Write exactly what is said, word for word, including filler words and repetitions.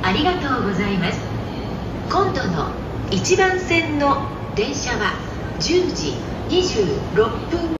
ありがとうございます。今度のいちばん線の電車はじゅうじにじゅうろっぷん